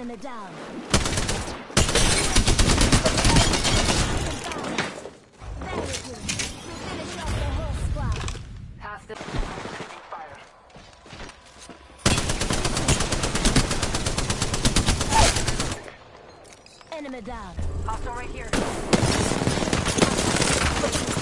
Enemy down. Very good. You finish off the whole squad. Pass the taking fire. Enemy down. Hostile right here.